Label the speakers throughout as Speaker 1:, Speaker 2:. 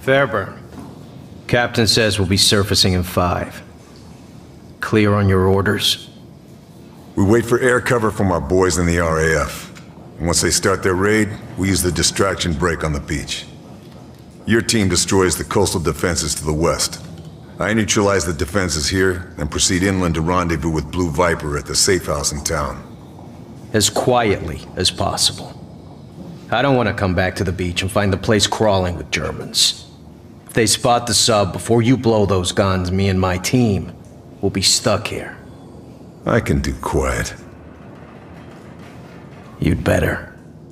Speaker 1: Fairburn. Captain says we'll be surfacing in 5. Clear on your orders?
Speaker 2: We wait for air cover from our boys in the RAF. And once they start their raid, we use the distraction break on the beach. Your team destroys the coastal defenses to the west. I neutralize the defenses here and proceed inland to rendezvous with Blue Viper at the safe house in town.
Speaker 1: As quietly as possible. I don't want to come back to the beach and find the place crawling with Germans. If they spot the sub before you blow those guns, me and my team will be stuck here.
Speaker 2: I can do quiet.
Speaker 1: You'd better.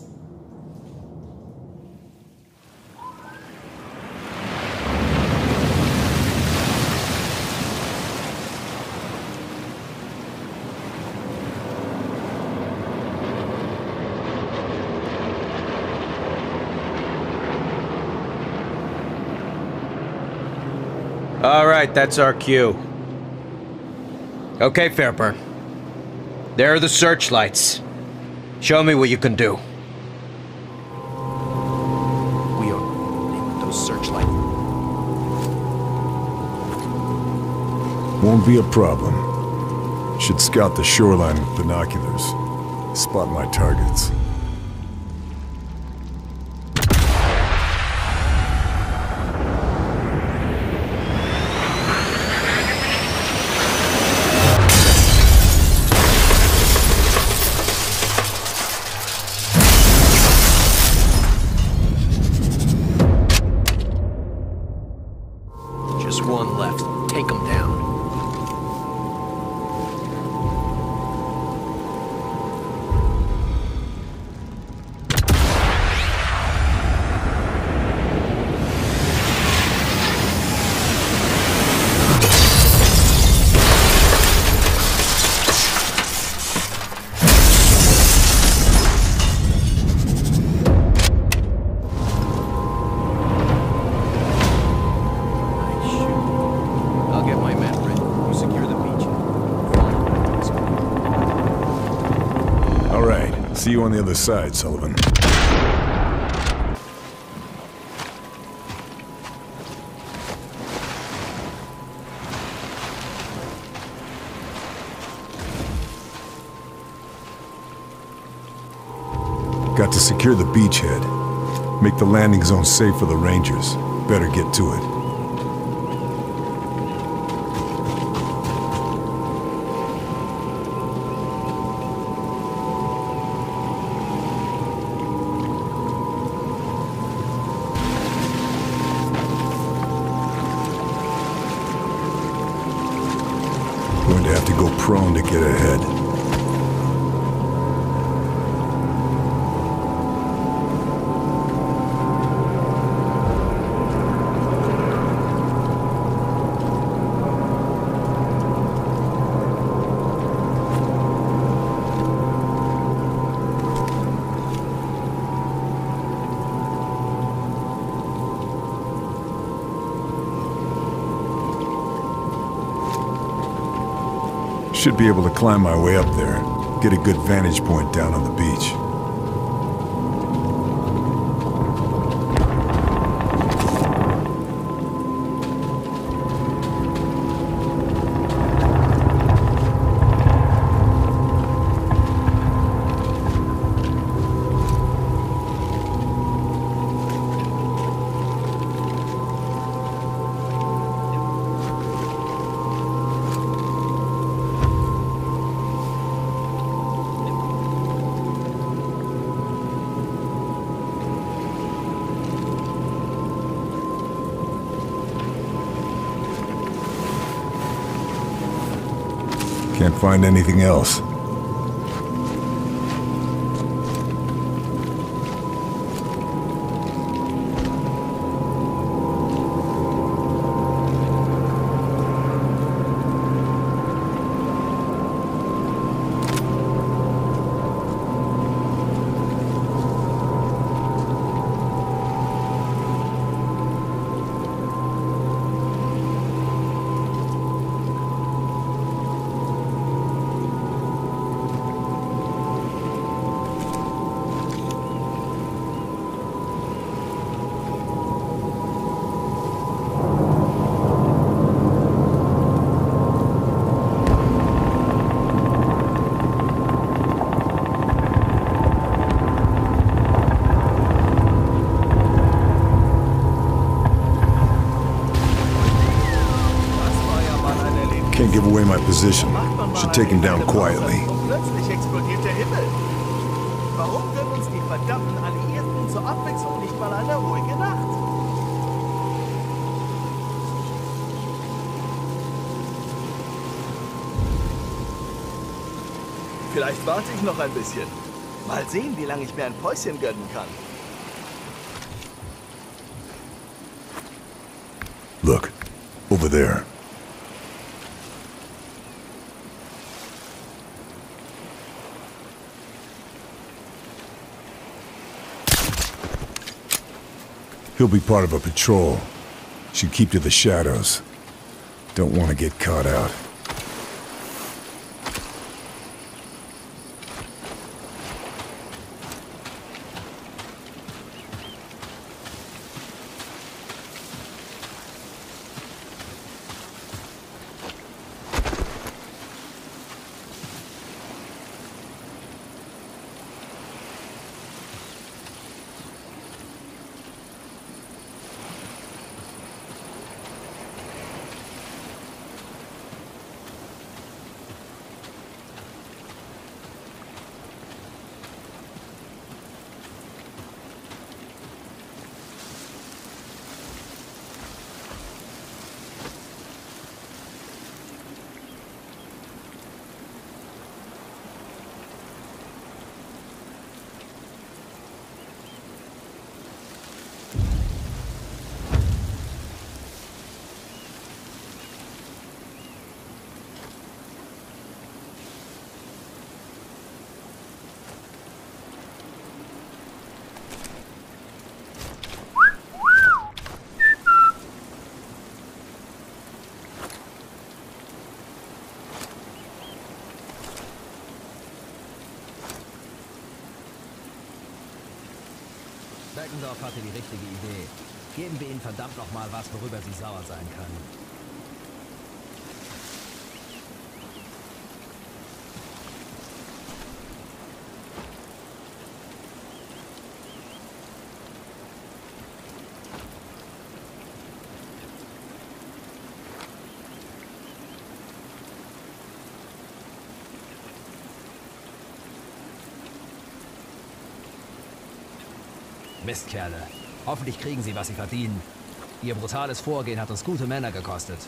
Speaker 1: All right, that's our cue. Okay, Fairburn. There are the searchlights. Show me what you can do. We are those searchlights.
Speaker 2: Won't be a problem. Should scout the shoreline with binoculars. Spot my targets.
Speaker 1: Just one left. Take them down.
Speaker 2: See you on the other side, Sullivan. Got to secure the beachhead. Make the landing zone safe for the Rangers. Better get to it. Going to have to go prone to get ahead. Should be able to climb my way up there. Get a good vantage point down on the beach. Can't find anything else. my position. Should take him down quietly.
Speaker 3: Plötzlich explodiert der Himmel. Warum gönnen uns die verdammten Alliierten zur Abwechslung nicht mal eine ruhige Nacht? Vielleicht warte ich noch ein bisschen. Mal sehen, wie lange ich mir ein Päuschen gönnen kann.
Speaker 2: Look, over there. He'll be part of a patrol. Should keep to the shadows. Don't want to get caught out.
Speaker 4: Beckendorf hatte die richtige Idee. Geben wir ihnen verdammt nochmal was, worüber sie sauer sein können. Mistkerle. Hoffentlich kriegen sie, was sie verdienen. Ihr brutales Vorgehen hat uns gute Männer gekostet.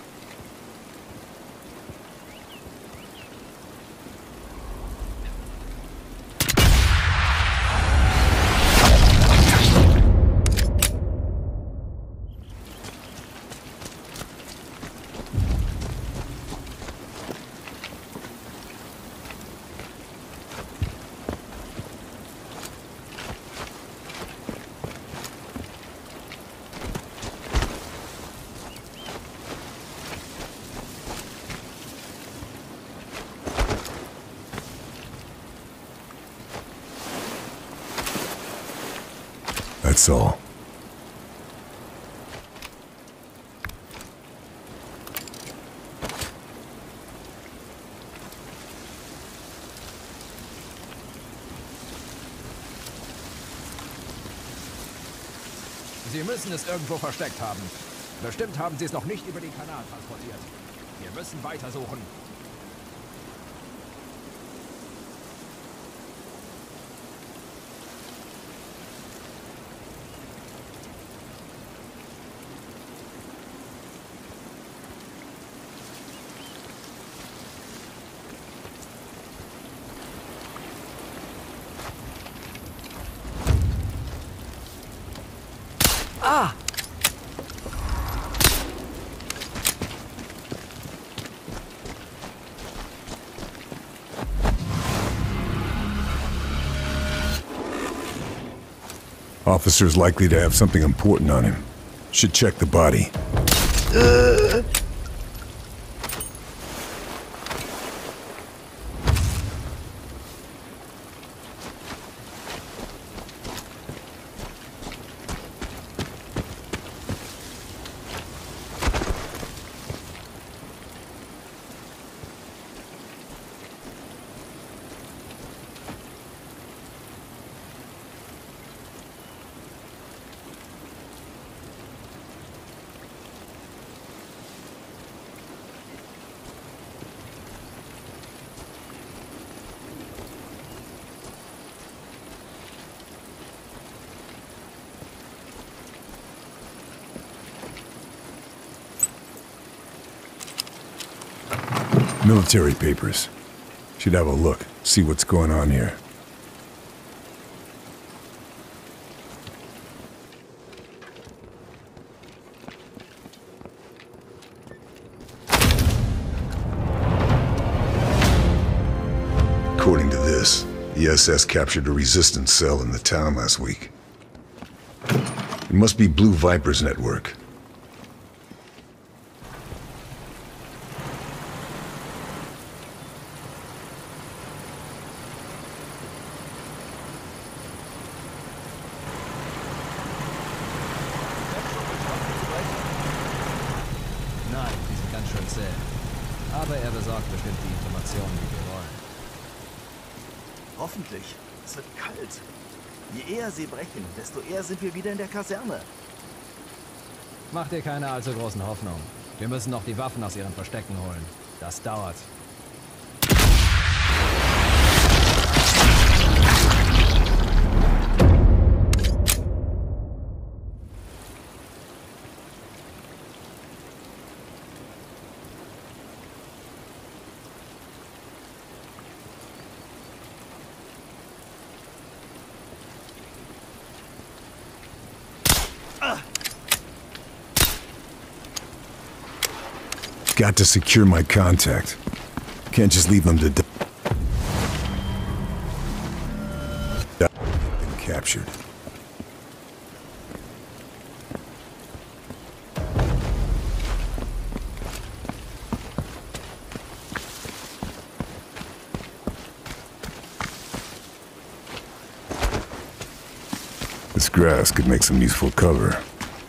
Speaker 2: That's all.
Speaker 4: Sie müssen es irgendwo versteckt haben. Bestimmt haben sie es noch nicht über den Kanal transportiert. Wir müssen weitersuchen. Ah!
Speaker 2: Officer's likely to have something important on him. Should check the body. Military papers. Should have a look, see what's going on here. According to this, the SS captured a resistance cell in the town last week. It must be Blue Viper's network.
Speaker 4: Nein, die sind ganz schön zäh. Aber er besorgt bestimmt die Informationen, die wir wollen.
Speaker 3: Hoffentlich. Es wird kalt. Je eher sie brechen, desto eher sind wir wieder in der Kaserne.
Speaker 4: Mach dir keine allzu großen Hoffnungen. Wir müssen noch die Waffen aus ihren Verstecken holen. Das dauert.
Speaker 2: Got to secure my contact. Can't just leave them to die. Been captured. This grass could make some useful cover.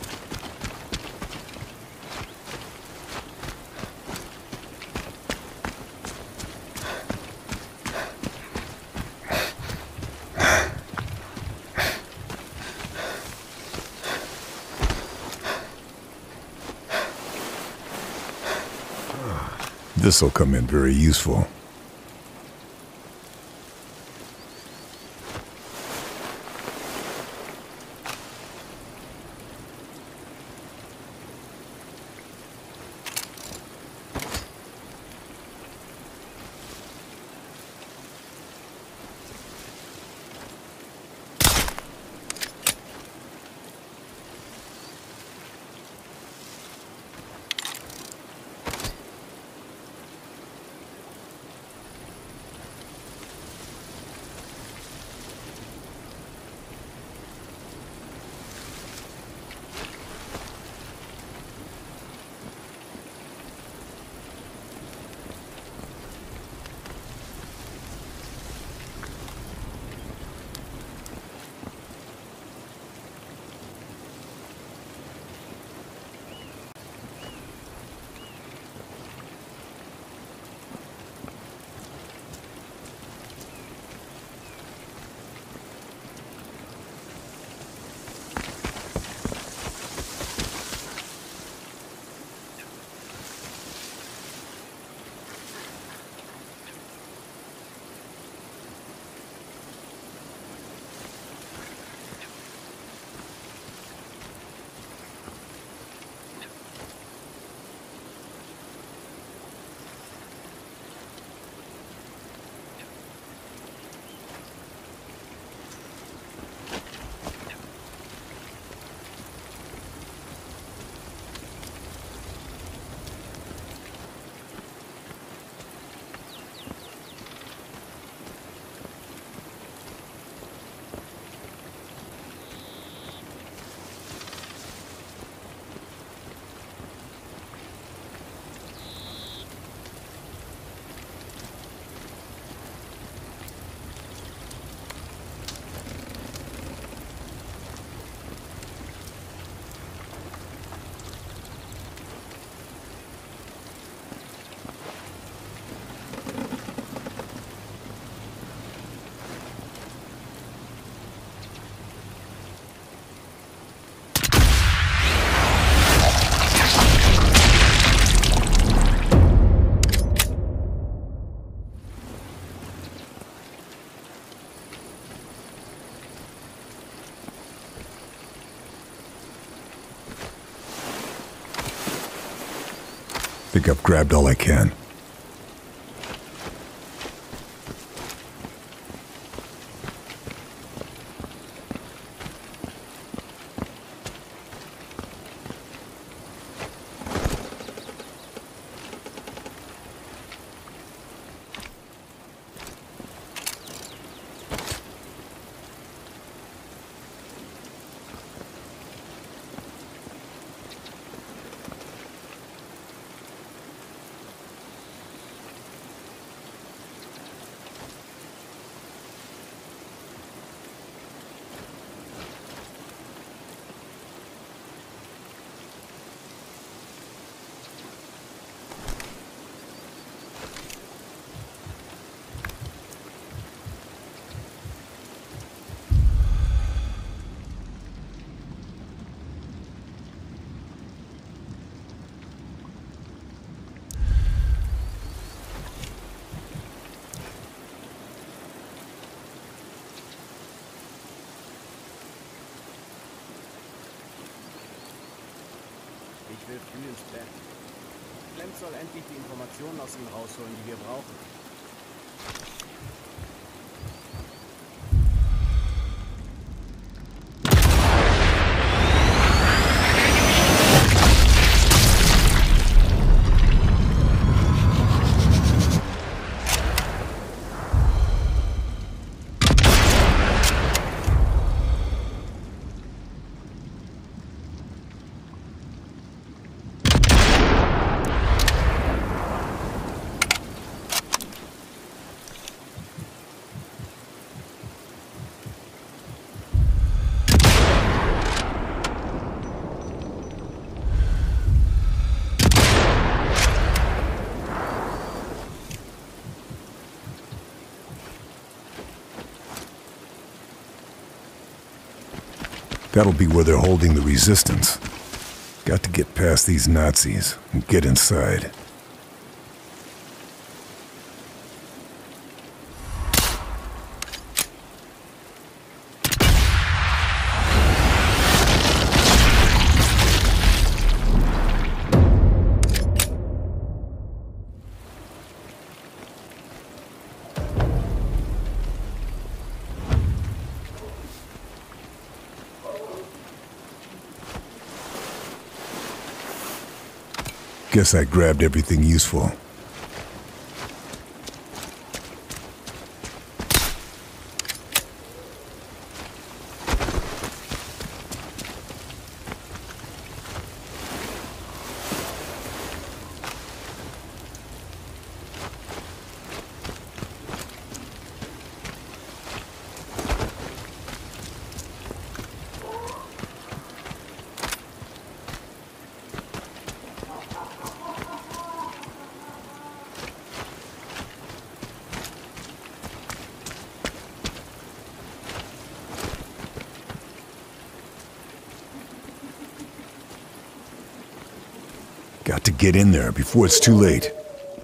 Speaker 2: This'll come in very useful. Think I've grabbed all I can.
Speaker 5: Ich will früh ins Bett. Clem soll endlich die Informationen aus ihm rausholen, die wir brauchen.
Speaker 2: That'll be where they're holding the resistance. Got to get past these Nazis and get inside. Guess I grabbed everything useful. Got to get in there before it's too late.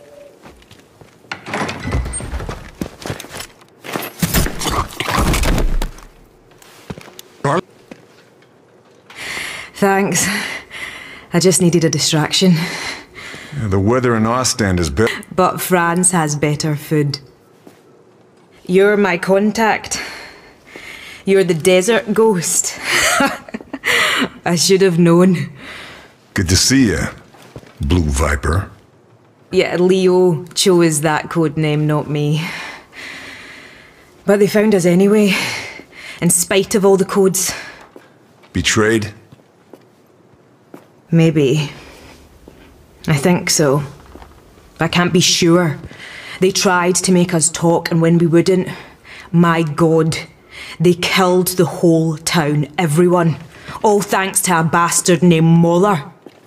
Speaker 6: Thanks. I just needed a distraction.
Speaker 2: The weather in Ostend is better.
Speaker 6: But France has better food. You're my contact. You're the desert ghost. I should have known.
Speaker 2: Good to see you, Blue Viper.
Speaker 6: Yeah, Leo chose that code name, not me. But they found us anyway, in spite of all the codes.
Speaker 2: Betrayed?
Speaker 6: Maybe. I think so. I can't be sure. They tried to make us talk, and when we wouldn't, my God, they killed the whole town, everyone. All thanks to a bastard named Moller.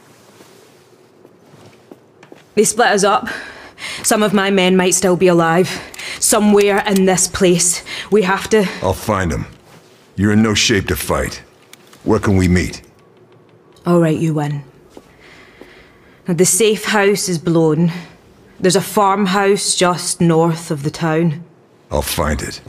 Speaker 6: They split us up. Some of my men might still be alive. Somewhere in this place. We have to...
Speaker 2: I'll find them. You're in no shape to fight. Where can we meet?
Speaker 6: Alright, you win. Now, the safe house is blown. There's a farmhouse just north of the town.
Speaker 2: I'll find it.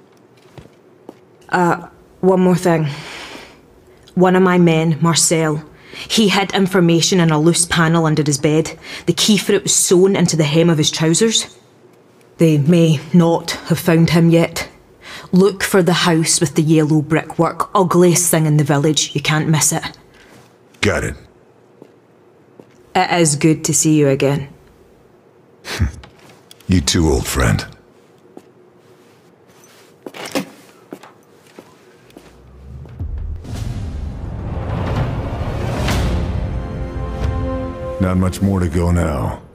Speaker 6: One more thing. One of my men, Marcel, he hid information in a loose panel under his bed. The key for it was sewn into the hem of his trousers. They may not have found him yet. Look for the house with the yellow brickwork. Ugliest thing in the village. You can't miss it.
Speaker 2: Got it.
Speaker 6: It is good to see you again.
Speaker 2: You too, old friend. Not much more to go now.